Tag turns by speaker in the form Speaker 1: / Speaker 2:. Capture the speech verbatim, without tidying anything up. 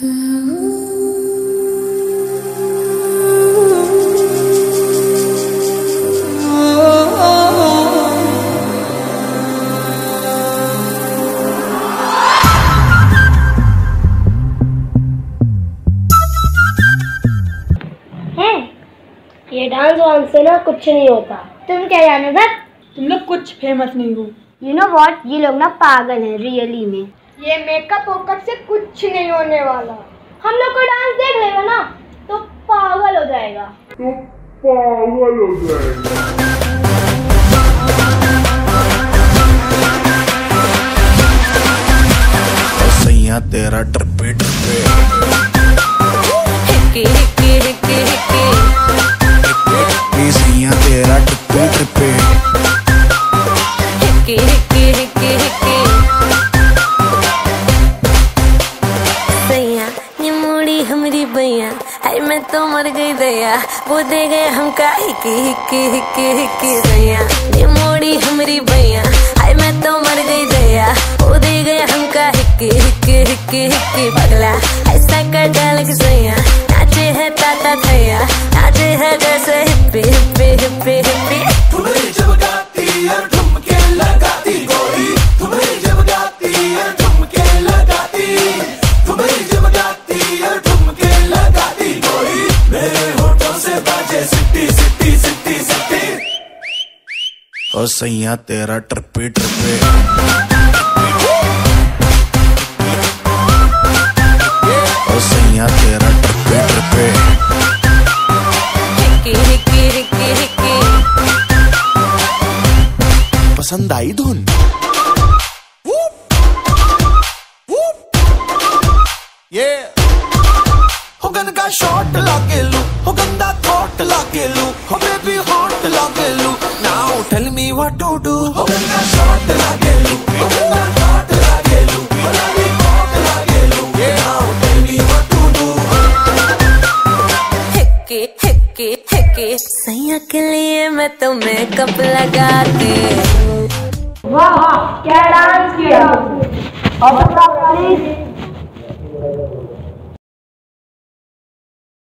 Speaker 1: ये डांस वांस से ना कुछ नहीं होता।
Speaker 2: तुम क्या जानो बस,
Speaker 3: तुम लोग कुछ फेमस नहीं हो।
Speaker 2: यू नो व्हाट, ये लोग ना पागल हैं रियली में।
Speaker 1: ये मेकअप वोकअप से कुछ नहीं होने वाला। हम लोग को डांस देख लेगा ना तो पागल हो जाएगा, तो पागल हो जाएगा।
Speaker 4: सैया तेरा ट्रिपी ट्रिपी
Speaker 5: हिक्की हिक्की हिक्की हिक्की
Speaker 4: सैया तेरा ट्रिपी ट्रिपी
Speaker 5: हिक्की हिक्की हिक्की हिक्की सैया ये मोड़ी हमारी बैया, हाय मैं तो मर गई दया, वो दे गए हमका हिक्की हिक्की हिक्की हिक्की सैया ये मोड़ी हमारी बैया, हाय मैं तो मर गई दया, वो दे गए हमका हिक्की हिक्की हिक्की हिक्की पगला ऐसा कर डाल के सैया, नाचे है ताता थैया, नाचे है जैसे हिप्पी हिप्पी हिप्पी हिप्पी।
Speaker 6: तुम्हें जब गाती और ठुमके लगाती गोरी, तुम्हें जब गाती और ठुमके लगाती, तुम्हें जब गाती और ठुमके लगाती गोरी, मेरे होठों से बाजे सिट्टी सिट्टी सिट्टी सिट्टी।
Speaker 4: ओ सैया तेरा ट्रिपी ट्रिपी ओ सैया तेरा ट्रिपी ट्रिपी
Speaker 5: हिक्की हिक्की हिक्की हिक्की।
Speaker 4: पसंद आई धुन?
Speaker 6: ये हो गंदा शॉट लागे लू, हो गंदा थॉट लागे लू, हो बेबी हॉट लागे लू, now tell me what to do. हो गंदा शॉट लागे लू, हो गंदा थॉट लागे लू, हो बेबी हॉट लागे लू, now tell me what to do.
Speaker 5: हिक्की हिक्की हिक्की सैया के लिए मैं तो मेकअप लगाती।
Speaker 1: वाह क्या डांस किया। और प्लीज